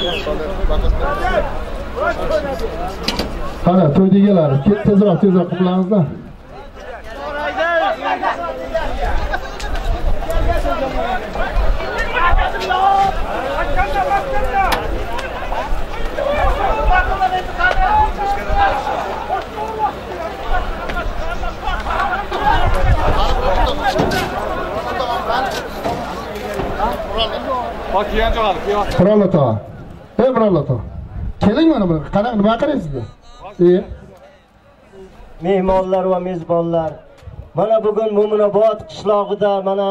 Qani, to'ydigalar, tezroq qilamiz-da. Bak yiyen çoğaldı. Muralla Muralla. Keling mana bu. Qanaqa nima qilaysizlar? Mehmonlar va mezbonlar. Mana bugun Mo'minobod qishlog'ida mana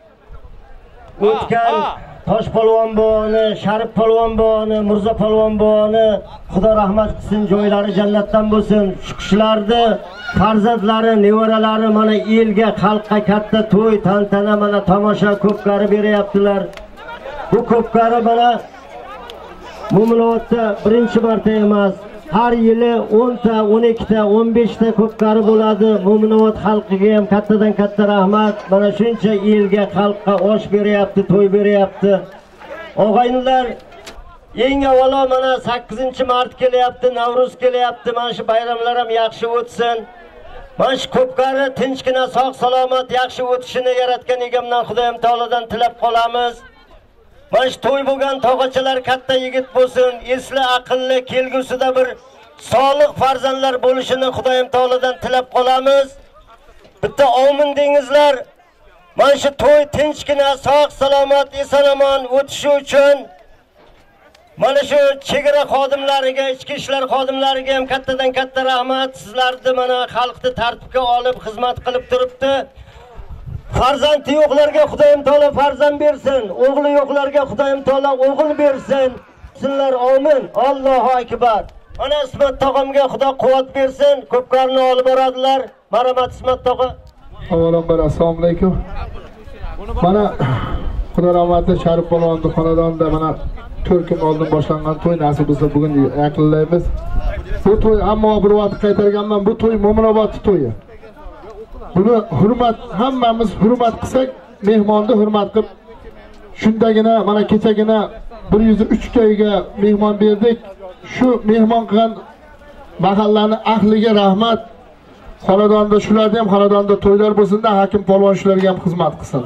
o'tgan Tosh polvon bog'ini, Sharif polvon bog'ini, Mirzo polvon bog'ini Xudo rahmat qilsin, joylari jannatdan bo'lsin. Shu kishilarni farzandlari, nevaralari mana elga, xalqqa katta to'y, tantana mana tomosha ko'pkari beryaptilar. Bu ko'pkari mana Mo'minobodda birinchi marta emas, har yili 10 ta, 12 ta, 15 ta ko'pkari bo'ladi. Mo'minobod xalqiga ham kattadan katta rahmat. Mana shuncha elga, xalqqa osh beryapti, to'y beryapti. Og'aynilar, eng avvalo mana 8-mart kelyapti, Navruz kelyapti. Mana shu bayramlar ham yaxshi o'tsin. Mana shu ko'pkari tinchgina, sog' salomat yaxshi o'tishini yaratgan egamdan Xudoyim taolodan tilab qolamiz. Mana shu to'y bo'lgan tog'achalar katta yigit bo'lsin, esli, aqlli, kelgusida bir solih farzandlar bo'lishini Xudoyim taolodan tilab qolamiz. Bitta omin dengizlar. Mana shu to'y tinchgina, sog' salomat, eson-omon o'tishi uchun mana shu chegara xodimlariga, ichki ishlar xodimlariga ham kattadan katta rahmat. Sizlarni mana xalqni tartibga olib xizmat qilib turibdi. Farzandi yo'qlarga Xudoyim taolo farzand bersin, o'g'li yo'qlarga Xudoyim taolo o'g'il bersin. Sizlar omin. Allohu akbar. Mana Ismat tog'amga Xudo quvvat bersin. Ko'pkarni olib boradilar. Marhamat Ismat tog'a. Avvalambor assalomu alaykum. Mana Xudo rahmatli Sharif polvonni xonadonida mana 4 kun oldin boshlangan to'y nasib bo'lsa bugun yakunlaymiz. Bu to'y ammo bir vaqt qaytarganman, bu to'y Mo'minobod to'yi. Buni hurmat, hammamiz hurmat qilsak, mehmonni hurmat qilib, shundagina mana kechagina 103 kayga mehmon berdik. Shu mehmon qilgan mahallani ahliga rahmat. Xonadonda shularda ham xonadonda to'ylar bo'lsin-da, hokim polvon shularga ham xizmat qilsin.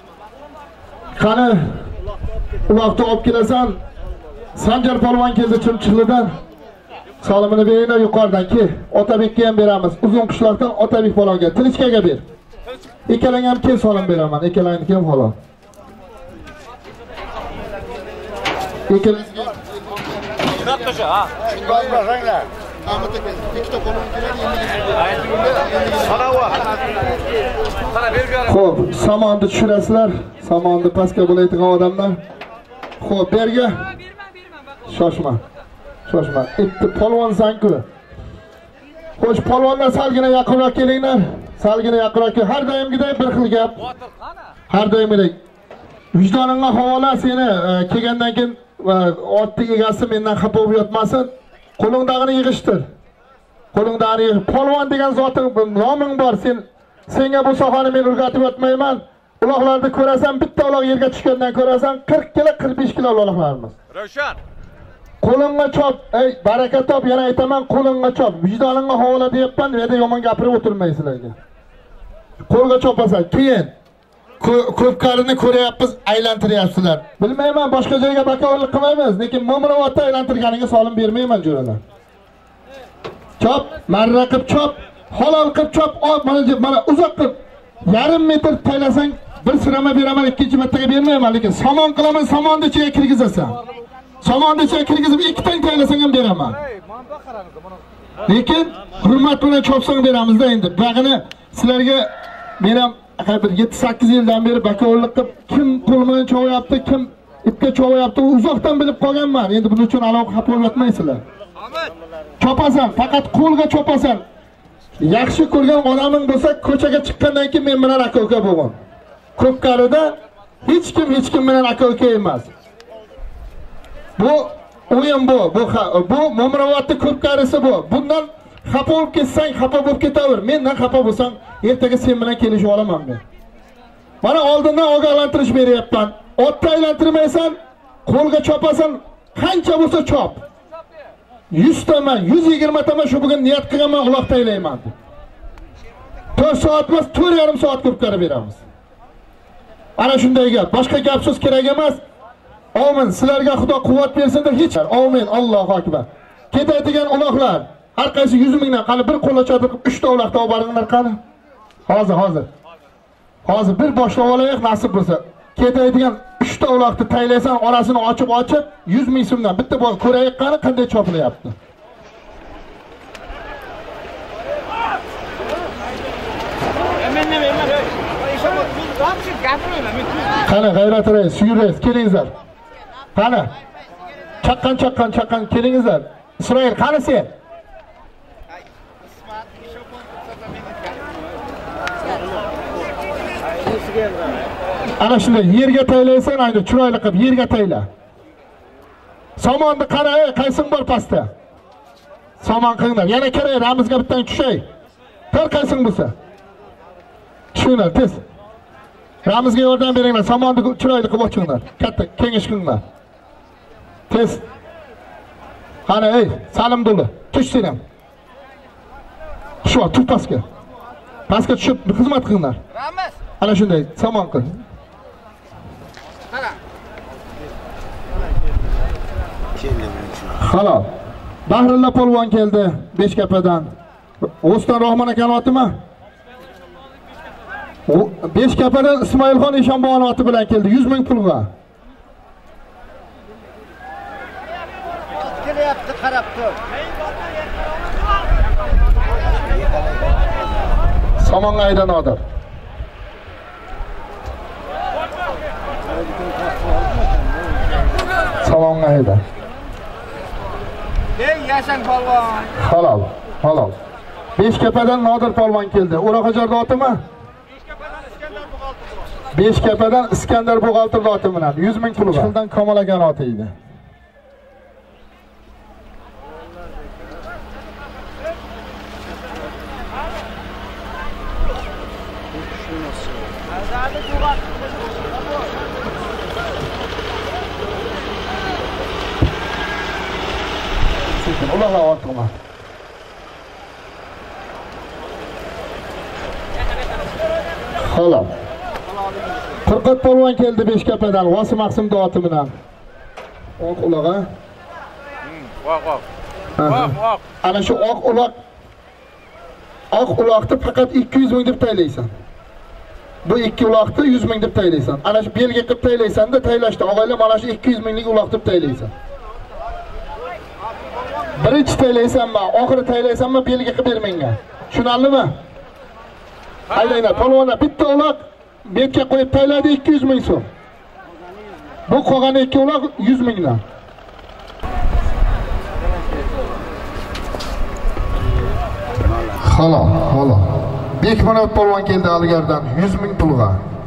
Qani, uloqni olib kelasan. Sanjar polvon keldi Chimchiqlidan. Solimini beringlar yuqoridan ki. Otabekka ham beramiz. Uzun qishloqdan Otabek polvonga, Tilichkaga ber. Ikkalang ham kel solim beraman. Ikkalangni ham polvon. Ikkalangni. Nattasha, ha. Qaranglar. Ikkita qo'lim keladi. Xo'p, samonni tushirasizlar. Samonni pastga bo'laydigan odamlar. Xo'p, berga. Shoshma. Itti polvonsan-ku. Xo'sh, polvonlar salgina yaqinroq kelinglar. Salgina yaqinroq. Har doimgidek bir xil gap. Har doimgidek. Vijdoningga havola seni kelgandan keyin otning egasi mendan xafa bo'lib yotmasin. Qo'lingdagini yig'ishtir. Qo'lingdagini yig'ish. Polvon degan zoting noming bor. Senga bu sohani men o'rgatib o'tmayman. Uloqlarni ko'rasan, bitta uloq yerga tushgandan ko'rasan 40 kilo, 45 kilo uloqlarimiz. Ravshan. Qo'lingga chop, ey baraka top, yana aytaman, qo'lingga chop. Vijdoningga havola deyapman, bu yerda yomon gapirib o'tirmaysizlarga. Qo'lga chopasan, keyin ko'pkarini ko'ryapmiz, aylantiryapsizlar. Bilmayman, boshqa joyga bakovullik qilmaymiz, lekin Mo'minobodda aylantirganiga solim bermayman jo'ralar. Chop, marra qilib chop, halol qilib chop, mana uzoq qilib yarim metr taylasang bir sirama beraman, ikkinchi martaga bermayman, lekin somon qilaman, somonni ichiga kirgizasan. Somonni ichiga kirgizib ikkitang taylasang ham beraman. Lekin hurmat bilan chopsang beramizda endi. Bag'ini sizlarga men ham 7-8 yildan beri bakovullik qilib, kim qo'l bilan chovyapti, kim ipga chovyapti, uzoqdan bilib qolganman. Endi buning uchun aloqa xafa bo'lmaysilar. Chopasan, faqat qo'lga chopasan. Yaxshi ko'rgan odaming bo'lsa, ko'chaga chiqqandan keyin men bilan aka-uka bo'lgan. Ko'pkarida hech kim bilan aka-uka emas. Bu o'yin bu Mo'minobodning ko'pkarisi bu. Bundan xafa bo'lib ketsang, xafa bo'lib ketaver. Mendan xafa bo'lsang, ertaga sen bilan kelishib olaman men. Mana oldindan ogohlantirish beryapman. Otni aylantirmaysan, qo'lga chopasan, Qancha bo'lsa chop. 100 taman, 120 taman shu bugun niyat qilganman, uloq taylayman. 4 soat emas, 4,5 soat ko'pkari beramiz. Ana shunday gap. Boshqa gap so'z kerak emas. Amin. Sizlarga Xudo quvvat bersin deb hech. Amin. Allohu akbar. Ketadigan uloqlar har qaysi 100 mingdan qani bir qo'lga cho'tirib 3 ta uloqda olib boringlar qani. Hozir bir boshlab olaylik nasib bo'lsa. Ketadigan 3 ta uloqni taylaysan, orasini ochib 100 ming so'mdan bitta bol ko'raylik qani qanday chopilyapti. Qani G'ayrat rais, Suyur kelingizlar. Qani? Chaqqan kelingizlar. Isroil qani sen? Ana shunday yerga taylaysan, ayni chiroyli qilib yerga tayla. Somonni qara, qaysing bor pastda. Somon qilinglar. Yana kerak, ramizga bittan tushay. Qaysing bo'lsa. Tushinglar, tez. Ramizga yordam beringlar, somonni chiroyli qilib ochinglar. Katta kengash qilinglar. Tez. Qani, Salim Duli, tush sen ham. Shu, tush pastga. Pastga tushib xizmat qilinglar. Ramiz. Ana shunday, somon qil. Qara. Halol. Bahrulla polvon keldi Beshkapadan. O'ston Rahmon aka otimi? Beshkapadan Ismoilxon Eshonboyning oti bilan keldi 100 ming pulga. Kelyapti, qarab tur. Somonga aydan odir. Somonga aydan. Yashan polvon. Halol. Beshkapadan Nodir polvon keldi. O'raqajarda otimi? Beshkapadan Iskandar Bug'altirda oti bilan 100 ming pulga. Shundan Kamol akan oti edi. Uloqlar ortqima. Halol. Qirqat polvon keldi Beshkapadan, Vosi Maqsimda oti bilan. Oq uloqa. Oq. Ana shu oq uloq. Oq uloqni faqat 200 ming deb taylaysan. Bu ikki uloqni 100 ming deb taylaysan. Ana shu belga qilib taylaysan-da, taylashda og'aylar mana shu 200 minglik uloq deb taylaysan. Birinchi taylaysanmi, oxiri taylaysanmi belga qilib bermenga. Tushunarlimi? Aylanglar, polvonlar bitta uloq betga qo'yib tayladi 200 ming so'm. Bu qolgan ikki uloq 100 mingdan. Halol. Bekmonov polvon keldi Algardan 100 ming pulga.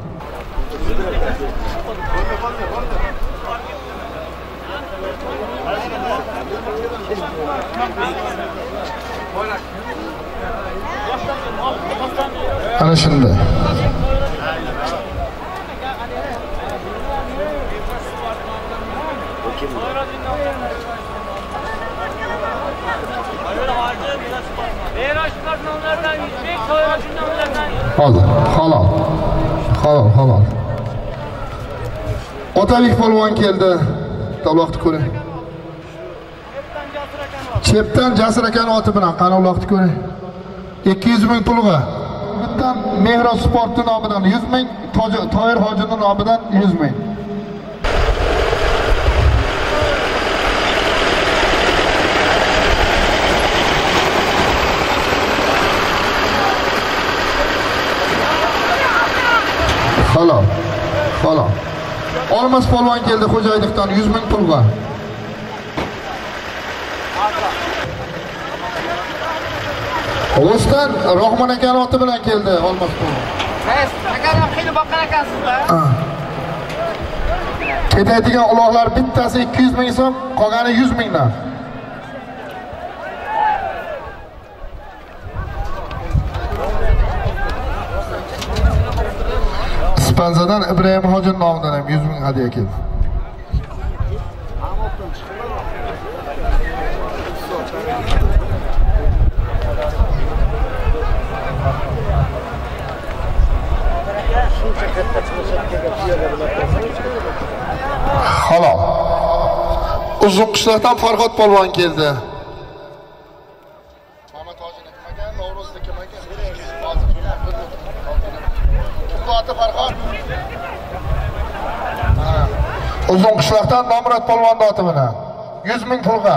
Ana shunday. Halol. Otabek polvon keldi. Taloqni ko'ring. Chepdan Jasir akan oti bilan qani uloqni ko'ring. 200 ming pulga. Bittan Mehrob Sportni nomidan 100 ming, Toyir Hojining nomidan 100 ming. Halol. Olmas polvon keldi Xo'jayliqdan 100 ming pulga. O'stan Rahmon aka oti bilan keldi Olmas polvon. Siz akaram xili boqqan ekansizlar. Ketadigan uloqlar bittasi 200 ming so'm, qolgani 100 mingdan. Ispanzadan Ibrohim Hoji nomidan ham 100 ming hadiya keldi. Halol. Uzun qishloqdan Farhod polvon keldi. Muhammad Hojini kim ekan? Novruzda kim ekan? Oti Farhod. Uzun qishloqdan Nomrod polvon oti bilan 100 ming pulga.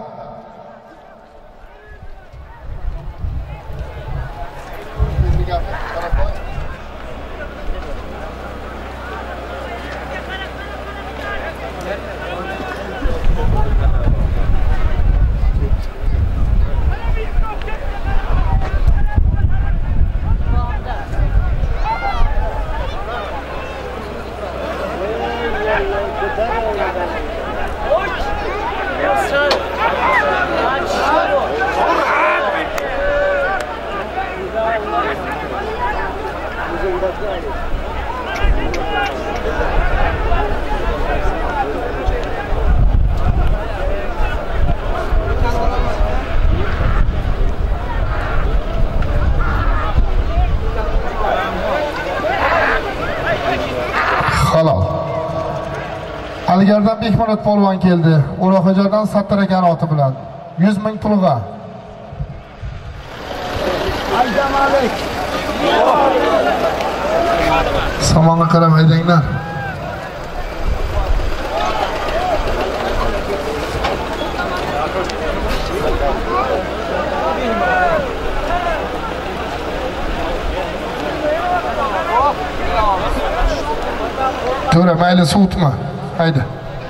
Algardan Bekmurod polvon keldi. O'roqxo'jadan Sattar aka oti bilan 100 ming pulga. Ajdamalik. Samonga qarab haydanglar. To'ra mayli suvutma. Haydi.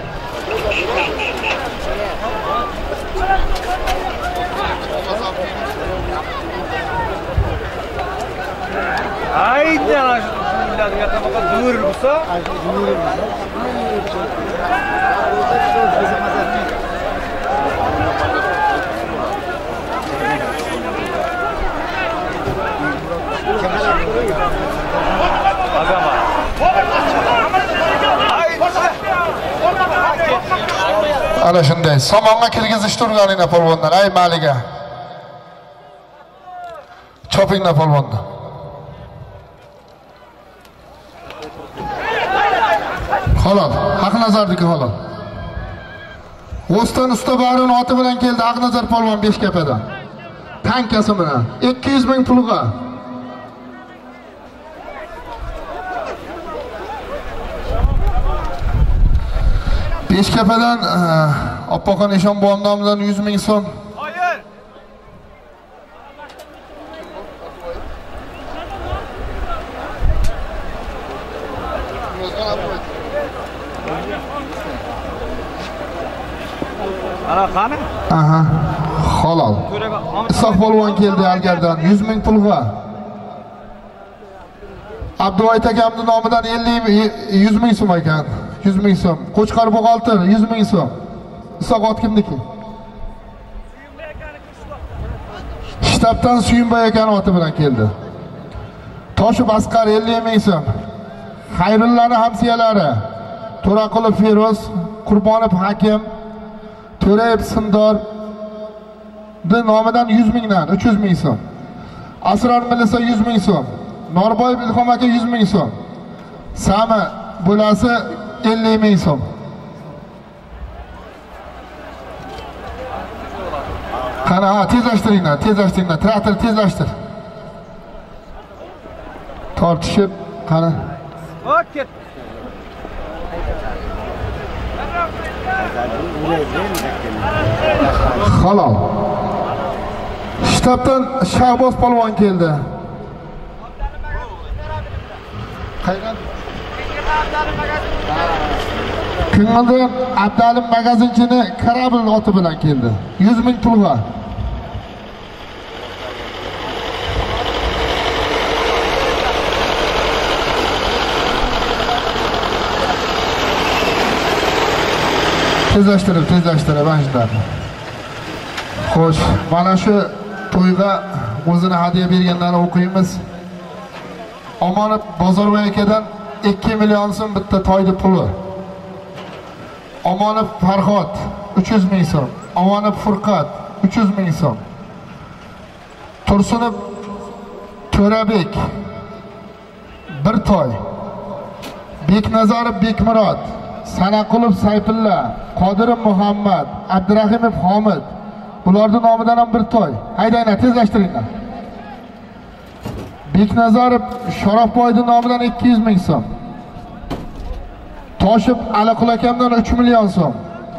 Haydi ana shunlarga qanaqa dur bo'lsa, ana shunday somonga kirgizish turganingda polvondan, ay maliga. Chopinglar polvonni. Halol, Haqnazardagi halol. O'stan usta barini oti bilan keldi Haqnazar polvon Beshkapadan. Tankasi bilan 200 ming pulga. Beshkapadan Oppoqon Eshonbo'm nomidan 100 ming so'm. hayır. Ana qani? Aha. Halol. Isoq polvon keldi Algardan 100 ming pulga. Abduvoyt akamning nomidan 100 ming so'm ekan. 100 ming so'm. Qo'chqar Bo'g'oltir 100 ming so'm. Isoq ot kimniki? Shtabdan Suyunbay aka oti bilan keldi. Toshib Asqar 50 ming so'm. Xayrullani hamsiyalari To'raqulov Feroz, Qurbonov Hakim, To'rayev Sindor nomidan 100 mingdan 300 ming so'm. Asror Milisa 100 ming so'm. Norboyev Ilhom aka 100 ming so'm. Sami bo'lasi 50 ming so'm. Qani, tezlashtiringlar, traktor tezlashtir. Tortishib, qani. Ket. Halol. Shtabdan Shahboz polvon keldi. Qaydan? Ko'ngildan Abdalim magazinchini Karabl oti bilan keldi. 100 ming pulga. Tezlashtirib anjlar. Xo'sh, mana shu to'yga o'zini hadiya berganlarni o'qiymiz. Omonat Bozorboy akadan 2 million so'm bitta to'ydi puli. Omonov Farhod 300 ming so'm. Omonov Furqat 300 ming so'm. Tursunov To'rabek 1 toy. Beknazarov Bekmurod, Sanaqulov Sayfulla, Qodirov Muhammad, Abdurahimov Homid. Bularning nomidan ham 1 toy. Haydanglar, tezlashtiringlar. Beknazarov Sharofboyning nomidan 200 ming so'm. Toshib Aliqul akamdan 3 million so'm.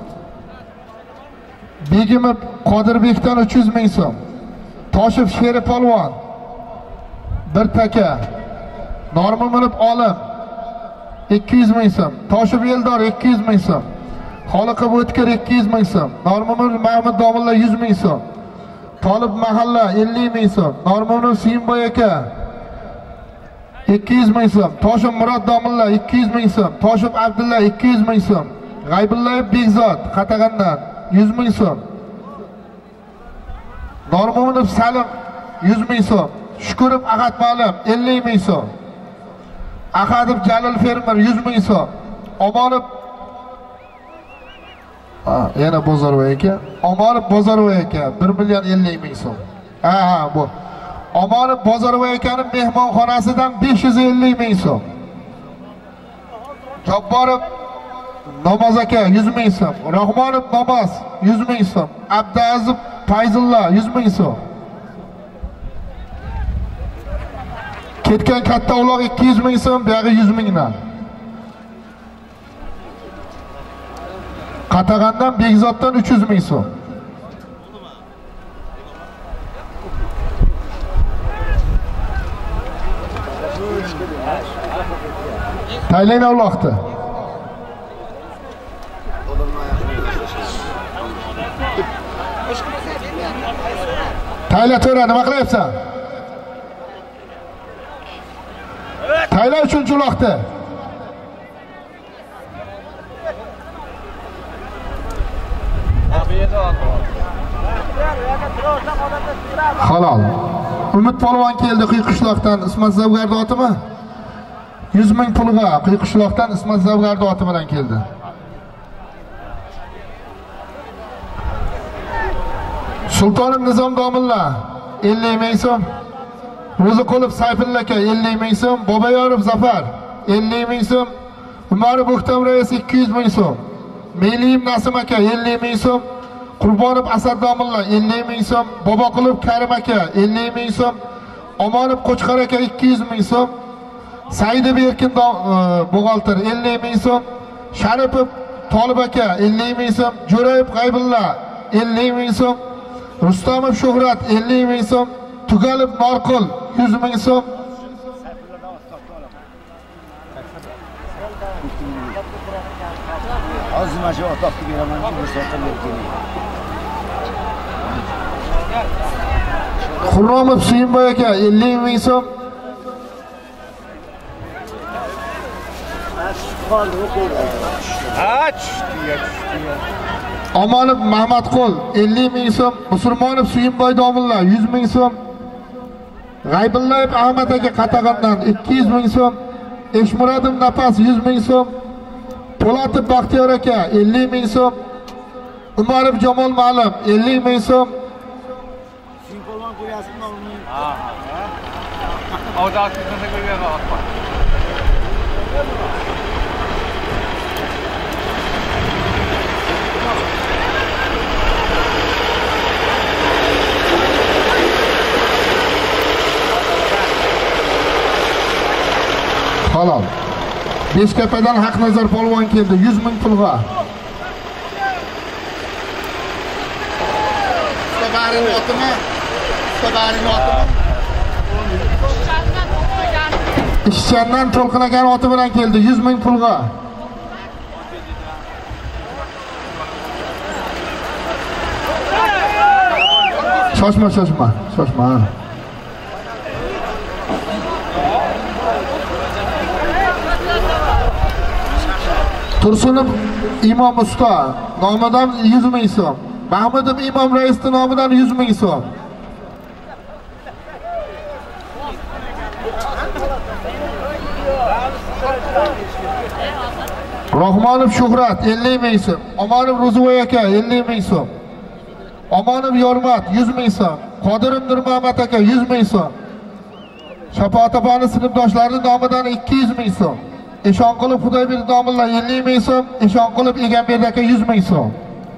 Begimov Qodirbekdan 300 ming so'm. Toshib Sheri Polvon 1 taka. Normuminov Olim 200 ming so'm. Toshib Eldor 200 ming so'm. Xoliqov O'tkir 200 ming so'm. Normuminov Mahmud Domilla 100 ming so'm. Tolib Mahalla 50 ming so'm. Normuminov Siyimboy aka 200 ming so'm. Toshib Murod Domilla 200 ming so'm. Toshib Abdulla 200 ming so'm. G'aybullayev Bekzod Qatag'andan 100 ming so'm. Normuminov Salim 100 ming so'm. Shukurov Ahad Ma'lim 50 ming so'm. Ahadov Jalil Fermer 100 ming so'm. Omonov yana Bozorboy aka. Omonov Bozorboy aka 1 million 50 ming so'm. Bu. Omonov Bozorboy akaning mehmonxonasidan 550 ming so'm. Jabborov Namoz aka 100 ming so'm. Rahmonov Namoz 100 ming so'm. Abdazov Fayzulla 100 ming so'm. Ketgan katta uloq 200 ming so'm, bu yog'i 100 mingdan. Qatag'andan Bekzoddan 300 ming so'm. Taylayna uloqdi. Tayla to'ra, nima qilyapsan? Tayla 3-uloqdi. Halol. Umid polvon keldi Quyqishloqdan, Ismat Zavgardi otimi? 100 ming pulga Quyqishloqdan Ismat Zavgardi oti bilan keldi. Sultonim Nizom Domilla 50 ming so'm. Ro'ziqulov Sayfulla aka 50 ming so'm. Boboyorov Zafar 50 ming so'm. Umarov O'ktam rais 200 ming so'm. Meliyim Nasim aka 50 ming so'm. Qurbonov Asad Domilla 50 ming so'm. Boboqulov Karim aka 50 ming so'm. Omonov Qo'chqar aka 200 ming so'm. Saidov Erkin buxgalter 50 ming so'm. Sharipov Tolib aka 50 ming so'm. Jo'rayev G'aybulla 50 ming so'm. Rustamov Shuhrat 50 ming so'm. Tugalov Norqul 100 ming so'm. Azmachi o'toqni beraman, bir so'qqa berkin. Xurromov Suyimboy aka 50 ming so'm. Omonov Mahmadqul 50 ming so'm. Musulmonov Suyimboy Domilla 100 ming so'm. G'aybullayev Ahmad aka Qatag'andan 200 ming so'm. Eshmurodov Napas 100 ming so'm. Po'latov Baxtiyor aka 50 ming so'm. Umarov Jamol Ma'lim 50 ming so'm. Polvon qo'yasizmi uni? Avdosini qo'ygan vaqtda. Halol. Beshkapadan Haqnazar polvon keldi 100 ming pulga. Tabarini otimi? Ishchandan to'lqinagan oti bilan keldi 100 ming pulga. Shoshma. Tursunov Imom Usta nomidan 100 ming so'm. Mahmudov Imom raisning nomidan 100 ming so'm. Rahmonov Shuhrat 50 ming so'm. Omonov Ro'zivoy aka 50 ming so'm. Omonov Yormat 100 ming so'm. Qodirov Nurmuhammad aka 100 ming so'm. Shafoat opaning sinfdoshlarining nomidan 200 ming so'm. Eshonqulov Xudoybek domilla 50 ming so'm. Eshonqulov Egamberdi aka 100 ming so'm.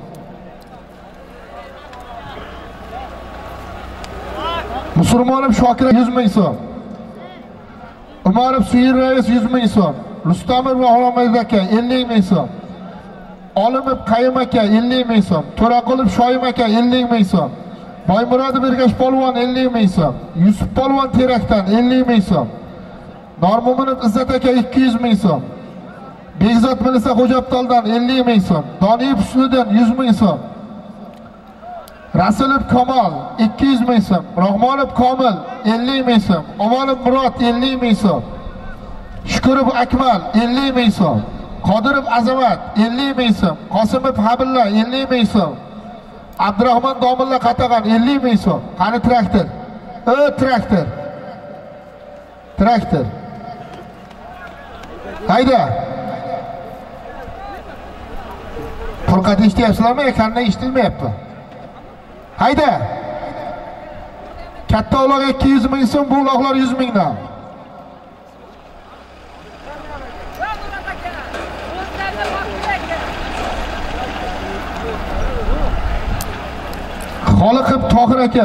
Musulmonov Shokir 100 ming so'm. Umarov Suyir Rais 100 ming so'm. Rustamov Rahmonov aka 50 ming so'm. Olimov Qayim aka 50 ming so'm. To'raqulov Shoyim aka 50 ming so'm. Boymurodov Ergash polvon 50 ming so'm. Yusuf polvon Terakdan 50 ming so'm. Normuminov Izzat aka 200 ming so'm. Begzod Milisa Xo'jabtoldan 50 ming so'm. Doniyev Husniddin 100 ming so'm. Rasulov Kamol 200 ming so'm. Rahmonov Komil 50 ming so'm. Omonov Murod 50 ming so'm. Shukurov Akmal 50 ming so'm. Qodirov Azamat 50 ming so'm. Qosimov Habilla 50 ming so'm. Abdurahmon Domilla Qatag'an 50 ming so'm. Qani traktor? Traktor. Traktor. Hayda. Furqat eshityapsizlarmi? Ekranda eshitilmayapti. Hayda. Katta uloq 200 ming so'm, bu uloqlar 100 mingdan. Xoliqov Tohir aka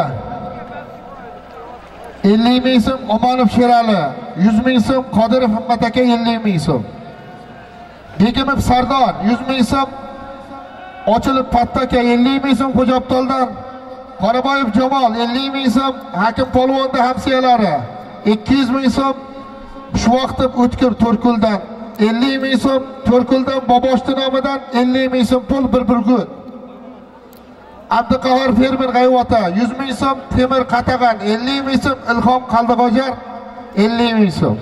50 ming so'm. Omonov Sherali 100 ming so'm. Qodirov Himmat aka 50 ming so'm. Begimov Sardor 100 ming so'm. Ochilib Patta aka 50 ming so'm Xo'jabtoldan. Qoraboyev Jamol 50 ming so'm. Hakim polvonda hamsiyalari 200 ming so'm. Shuvoqtib O'tkir To'rkuldan 50 ming so'm. To'rkuldan Boboshti nomidan 50 ming so'm pul bir gul. Abduqahhor Fermer G'ayvota 100 ming so'm. Temir Qatag'an 50 ming so'm. Ilhom Qaldig'ojar 50 ming so'm.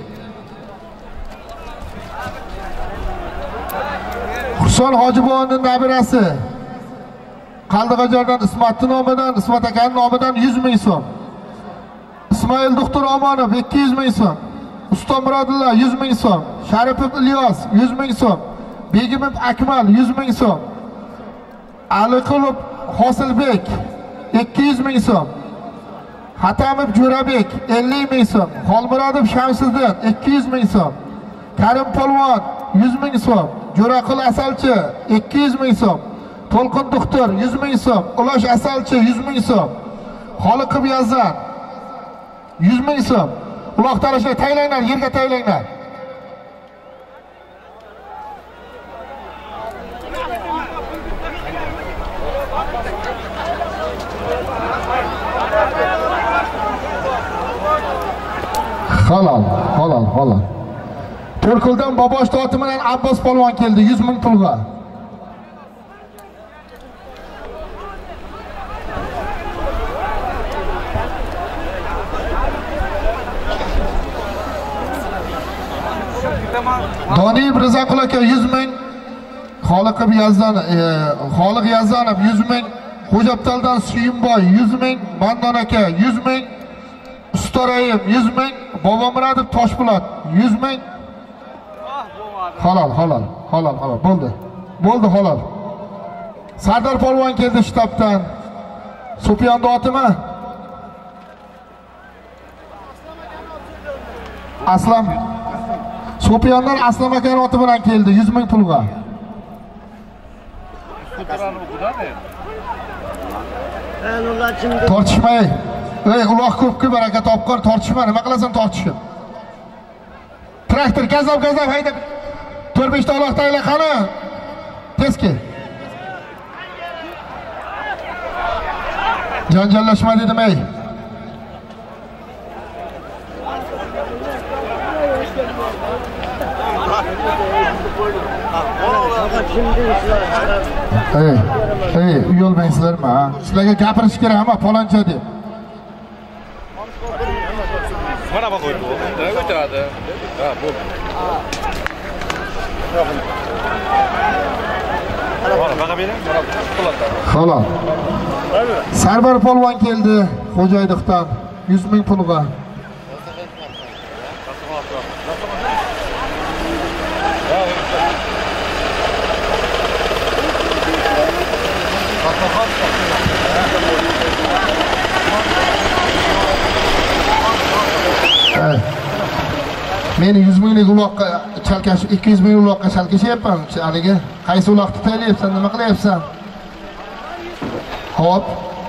Huson Hojiboyning nabirasi Qaldig'ojardan Ismatning nomidan, Ismat akaning nomidan 100 ming so'm. Ismoil Doktor Omonov 200 ming so'm. Usto Murodilla 100 ming so'm. Sharipov Ilyos 100 ming so'm. Begimov Akmal 100 ming so'm. Aliqulov Hosilbek 200 ming so'm. Hatamov Jo'rabek 50 ming so'm. Xolmurodov Shamsiddin 200 ming so'm. Karim polvon 100 ming so'm. Jo'raqul Asalchi 200 ming so'm. To'lqin Doktor 100 ming so'm. Ulosh Asalchi 100 ming so'm. Xoliqov Yazdan 100 ming so'm. Uloq tarashlar taylanglar, yerga taylanglar. Halol. To'rkuldan Bobosh Toti bilan Abbos polvon keldi 100 ming pulga. Doniyev Rizaqul aka 100 ming. Xoliq Yazdonov 100 ming. Xo'jabtoldan Suyimboy 100 ming. Mandon aka 100 ming. Ustorayim 100 ming. Bobomurodov Toshpo'lat 100 ming. Halol. Bo'ldi halol. Sardor polvon keldi shtabdan. Sufyonning otimi? Aslam. Sufyondan Aslam akaning oti bilan keldi 100 ming pulga. Tortishmay. Uloq ko'pga baraka topqir, tortishma. Nima qilasan tortishib? Traktor gazab haydab 4-5 ta uloq tayla qani. Tezki. Janjallashma dedim ey. Uyolmaysizlarmi? Sizlarga gapirish kerak ama faloncha deb. Mana bak o'tdi. O'tadi. Ha, bo'ldi. Mana bering. Halol. Sarvar polvon keldi Xo'jaydiqdan 100 ming pulga. Men 100 minglik uloqqa chalkash 200 ming uloqqa chalkashyapman. Haligi qaysi uloqni taylayapsan, nima qilyapsan? Hop.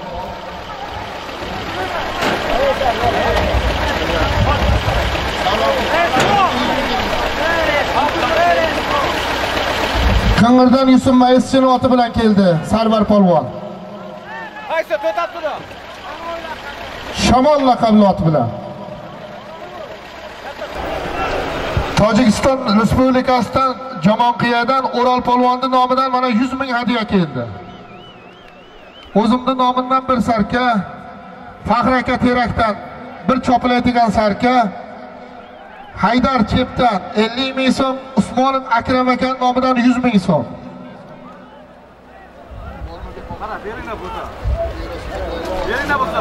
Qing'irdan Yusuf Mayischining oti bilan keldi, Sarvar polvon. Qaysi to'tab turdi? Shamol laqabli oti bilan. Tojikiston Respublikasidan Jamonqiyadan O'ral polvonning nomidan mana 100 ming hadiya keldi. O'zimning nomimdan bir sarka, Faxri aka Terakdan bir chopilaydigan sarka, Haydar Chepdan 50 ming so'm, Usmonov Akram aka nomidan 100 ming so'm. Mana beringlar bo'lsa. Beringlar bo'lsa.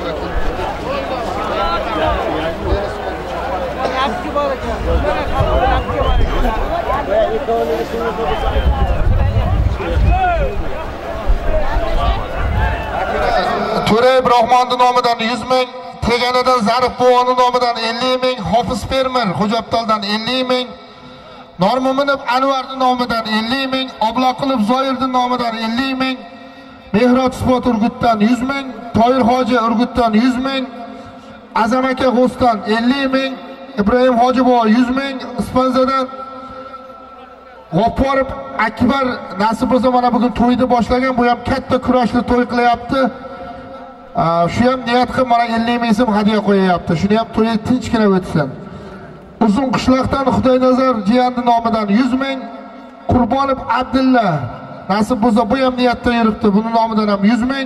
To'ray Ibrohimning nomidan 100 ming, Teganidan Zarif Bo'g'oning nomidan 50 ming, Hofiz Fermer Xo'jabtoldan 50 ming, Normuminov Anvarning nomidan 50 ming, Oblaqulov Zoirning nomidan 50 ming, Mehrod Sport Urgutdan 100 ming, Toyir Hoji Urgutdan 100 ming, Azam aka G'o'sdan 50 ming, İbrahim Hojiboy 100 ming, Ispanzadan G'offorov Akbar nasib bo'lsa mana bugun to'yni boshlagan, bu ham katta kurashli to'y qilyapti. Shu ham niyat qilib mana 50 ming so'm hadiya qo'yayapti. Shuni ham to'yi tinchgina o'tsin. Uzun qishloqdan Xudoynazar jiyanning nomidan 100 ming, Qurbonov Abdulla nasib bo'lsa bu ham niyatda yuribdi. Buning nomidan ham 100 ming.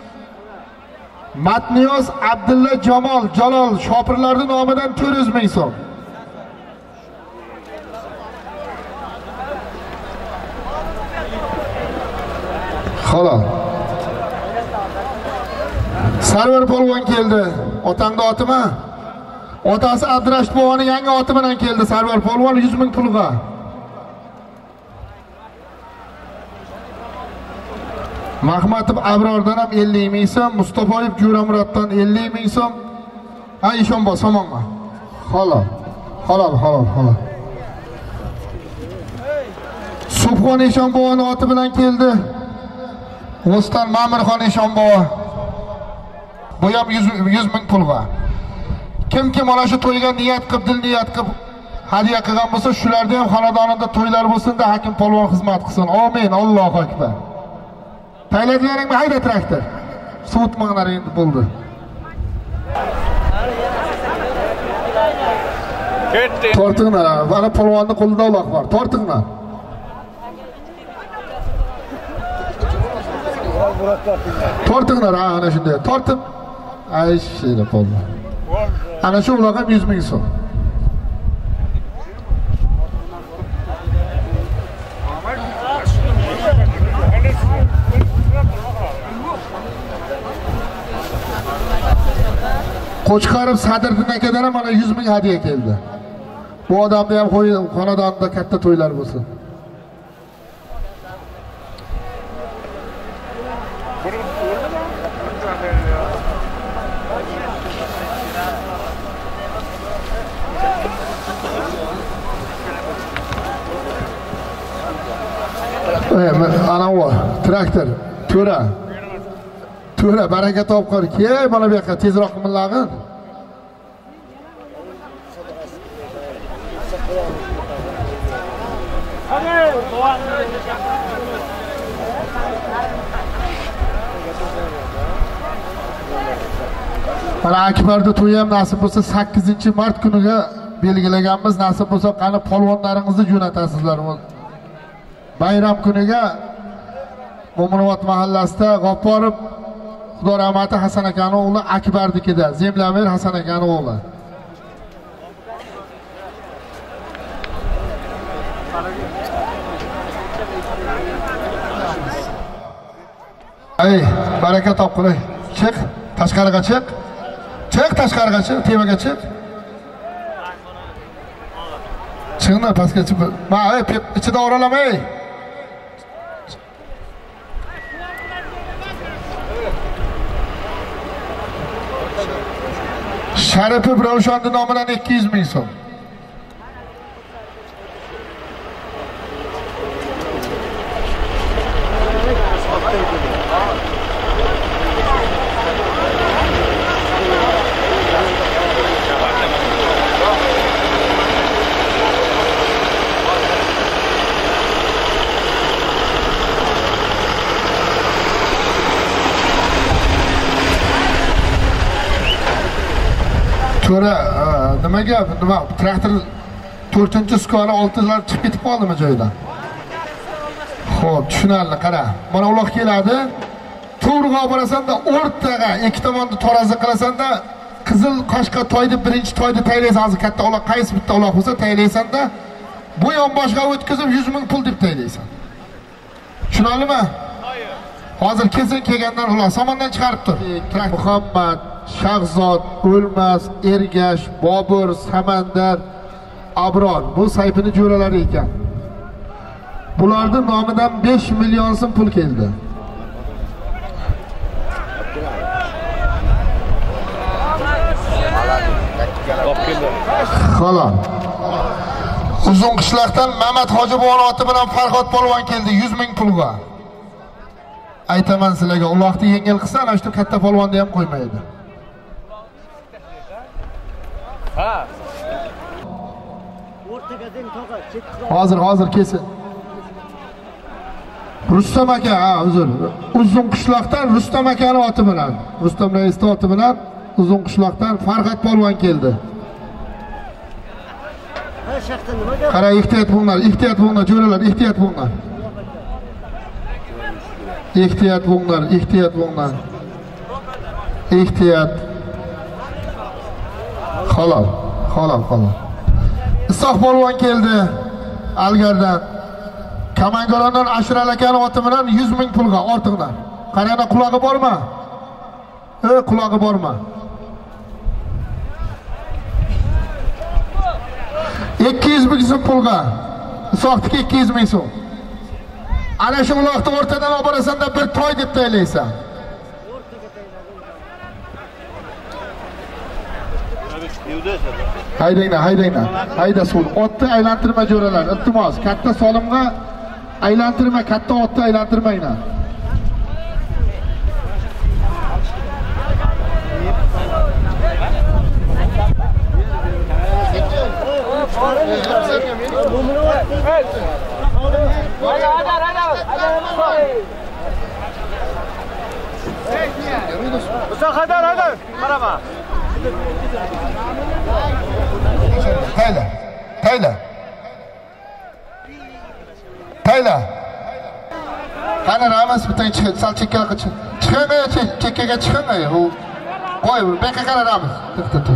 Matniyoz Abdulla Jalol shopirlarning nomidan 400 ming so'm. Xo'p. Sarvar polvon keldi. Otangning otimi? Otasi Abdurashid boboning yangi oti bilan keldi. Sarvar polvon 100 ming pulga. Mahmatov Abrordan ham 50 ming so'm, Mustafoyev Jo'ramuratdan 50 ming so'm. Ha, Ishonbo somonga. Halol. Subhon Eshonboning oti bilan keldi. O'stan Ma'mirxon Eshonboy. Bu ham 100 ming pulga. Kim mana shu to'yga niyat qilib, dil niyat qilib hadiya qilgan bo'lsa, shularda ham xonadonida to'ylar bo'lsin-da, hakim polvon xizmat qilsin. Amin. Allohu akbar. Tayladlaringni hayda traktor. Suvutmanglar endi bo'ldi. Tortinglar, mana polvonning qo'lida uloq bor. Tortinglar. Tortinglar, ana shunday. Tortib. Ay, shira polvon. Ana shu uloq ham 100 ming so'm. Qo'chqarib Sadriddin akadan ham mana 100 ming hadiya keldi. Bu odamda ham xonadonida katta to'ylar bo'lsin. Ana o traktor, To'ra baraka topqir. Key, mana bu yoqqa tezroq qilinglar. Mana Akbarda to'y ham nasib bo'lsa 8-mart kuniga belgilaganmiz. Nasib bo'lsa qani polvonlaringizni jo'natasizlar. Bayram kuniga Mo'minobod mahallasida G'offorov Xudo rahmati Hasan akaning o'g'li Akbarnikida, Zemlamir Hasan akaning o'g'li. Ay, baraka topqiray. Chiq, tashqariga chiq. Chiq tashqariga chiq, temaga chiq. Chiqna pastga chiq. Ma, ichida o'ralamay. Sharipov Ravshanning nomidan 200 ming so'm. To'ra, nimaga? Nima traktor 4-skala 6lar chiqib ketib qoldimi joydan? Xo'p, tushunarli, qara. Mana uloq keladi. To'g'riga borasanda o'rtaga ikki tomonni tarozi qilasanda, qizil qoshqa toyni birinchi toyni taylaysan, hozir katta uloq qaysi bitta uloq bo'lsa taylaysanda, bu yon boshqa o'tkazib 100 ming pul deb taylaysan. Tushunarlimi? Hozir kesin kelgandan uloq somondan chiqarib tur. Muhammad, Shahzod, O'lmas, Ergash, Bobur, Samandar, Abror bu sayfini jo'ralari ekan. Bularning nomidan 5 million so'm pul keldi. Xo'p. Uzun qishloqdan Mamat Hojibovon oti bilan Farhod polvon keldi 100 ming pulga. Aytaman sizlarga, uloqni yengil qilsa, ana shu katta polvonni ham qo'ymaydi. Ha. Hozir kesin. Rustam aka, uzr. Uzun qishloqdan Rustam akaning oti bilan, Rustam raisning oti bilan Uzun qishloqdan Farhod polvon keldi. Qara, ehtiyot bo'linglar, jo'ralar, ehtiyot bo'linglar. Ehtiyot bo'linglar. Ehtiyot. Halol. Isoq polvon keldi Algardan. Kamangorondan Ashral akaning oti bilan 100 ming pulga ortiqdan. Qarana, qulog'i bormi? Qulog'i bormi? 200 ming so'm pulga. Isoqniki 200 ming so'm. Ana shu uloqni o'rtadan olib borasanda bir toy deb taylaysan. Haydanglar. Hayda suv. Otni aylantirma jo'ralar. Iltimos, katta solimga aylantirma, katta otni aylantirmanglar. Haydar, qarama. Tayla. Qani Ramas bitta sal chekkaga chiq. Chekkaga chiqmay. U qo'y, beka qara Ramas. Tik.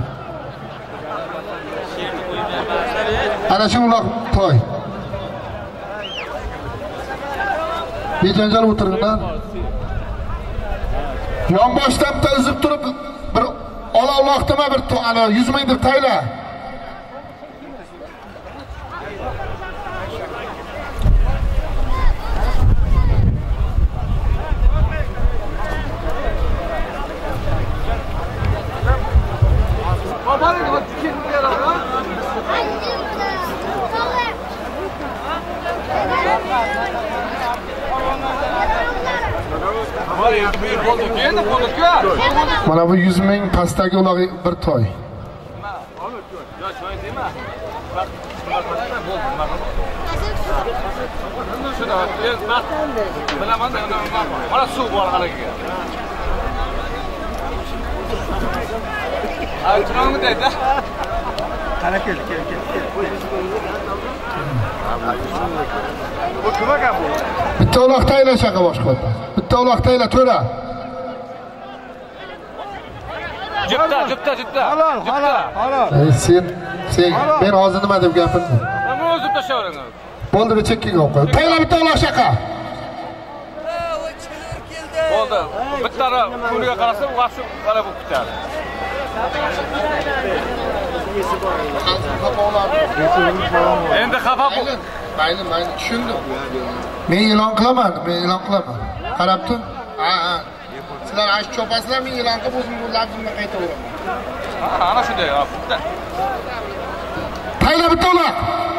Ana shu uloq toy. Bejanjal o'tirganlar. Yon boshdan uzib turib bir olovloqdimi bir ana 100 ming deb tayla. Mana bu 100 ming pastdagi uloq bir toy. Mana suv bor haliga. Aytmoqni deydi. Qana kel. Bu kim ekan bu? Bitta uloq tayla shaqa boshqa. Bitta uloq tayla to'ra. Jipta. Halol. Sen men hozir nima deb gapirdim? Men o'zim tashaveraman. Bo'ldi, bir chekkaga olib qo'y. Tayla bitta uloq shaqa. Bo'ldi. Bittani qo'liga qarasa, u vaqti qara bo'lib ketadi. Endi xafa bo'l. Mayli, tushundim. Men e'lon qilaman. Qarabdi? Ha. Sizlar ash chopasizlar, men e'lon qilib o'zim bu labzimni qaytaveraman. Ana shunday, bitta. Tayla bitta ular.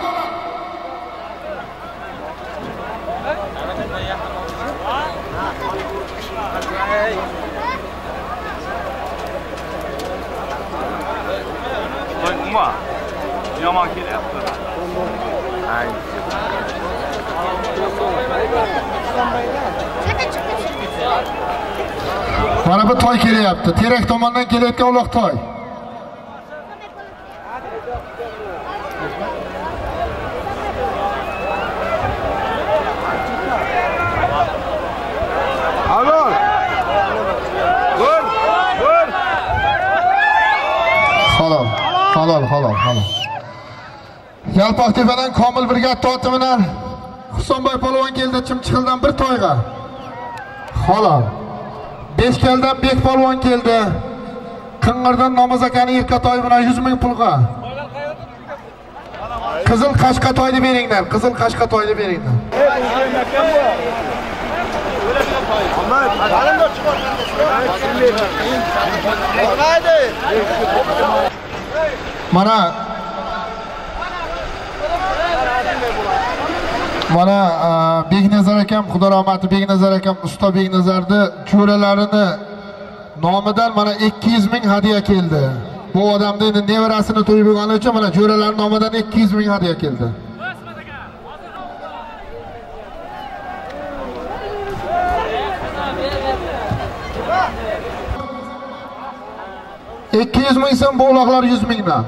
Qo'yma. Yomon kelyapti. Ay. Mana bu toy kelyapti. Terak tomondan kelayotgan uloq toy. Halol. Vur. Halol. Yalpoqtepadan Komil brigada otimidan Husanboy polvon keldi Chimchiqildan bir toyga. Halol. Beshkaldan Bek polvon keldi. Qing'irdan Nomoz akani yirka toy bilan 100 ming pulga. Qizil qashqa toyni beringlar. Mana Beknazar akam, Xudo rahmati Beknazar akam, usta Beknazarni jo'ralarini nomidan mana 200 ming hadiya keldi. Bu odamning endi nevarasini to'yib bo'lgani uchun mana jo'ralar nomidan 200 ming hadiya keldi. $200 ming so'm, bu uloqlar 100 mingdan.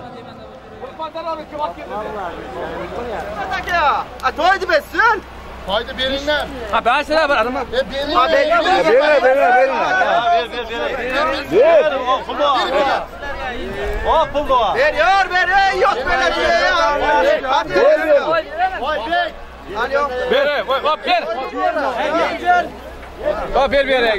To'ydi betsin. Toyni beringlar. Ha, ben sizlar bir adam. Beringlar. Ber. O pul da. Ber, yok böyle bir şey ya. Vay bek. Ber, hop gel. Hop ber. Ber.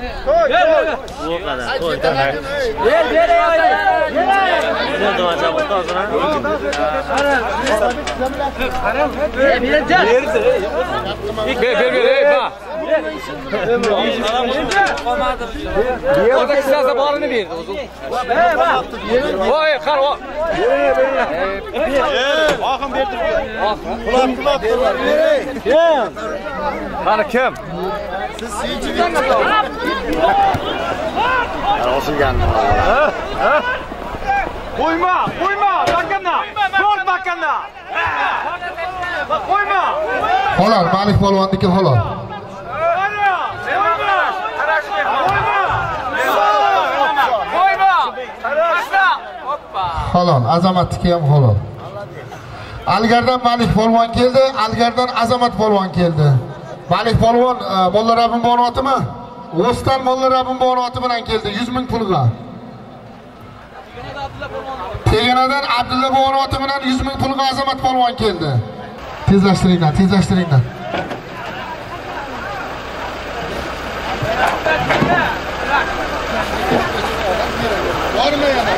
Ber. Orada kısasa bağrını verdi. Vay kar o. Akın verdi. Kulak. Hani kim? Siz seyirci Olsun geldi. Koyma. Bakana. Dur bakana. Koyma. Halol, Malik polvonniki halol. Halol, Azamatniki ham halol. Algardan Malik polvon keldi, Algardan Azamat polvon keldi. Malik polvon Molla Rabbim bonotimi? O'stan Molla Rabbim bonoti bilan keldi 100 ming pulga. Teganadan Abdulla bonoti bilan 100 ming pulga Azamat polvon keldi. Tezlashtiringlar. Bormi yana?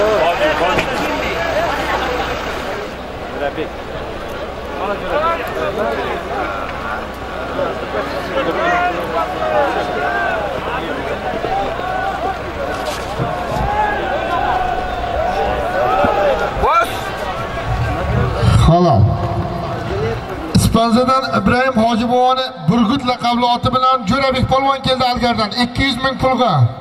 Halol. Ispanzadan İbrahim Hojibovoni Burgut laqabli oti bilan Jo'rabek polvon keldi Algardan 200 ming pulga.